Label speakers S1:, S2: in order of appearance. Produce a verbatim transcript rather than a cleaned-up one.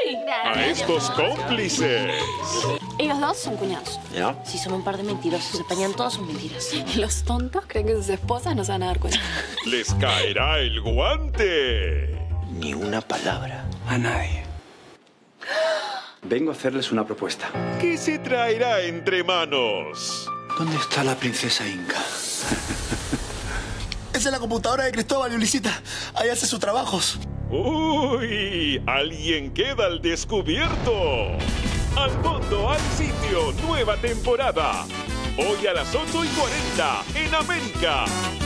S1: a estos cómplices.
S2: Ellos dos son cuñados.
S3: ¿Ya?
S2: Sí, son un par de mentirosos. Se apañan todas sus mentiras.
S4: Los tontos creen que sus esposas no se van a dar cuenta.
S1: Les caerá el guante.
S3: Ni una palabra.
S5: A nadie. Vengo a hacerles una propuesta.
S1: ¿Qué se traerá entre manos?
S5: ¿Dónde está la princesa Inca?
S6: Esa es la computadora de Cristóbal y Ulisita. Ahí hace sus trabajos.
S1: ¡Uy! Alguien queda al descubierto. Al fondo, al sitio, nueva temporada. Hoy a las ocho y cuarenta en América.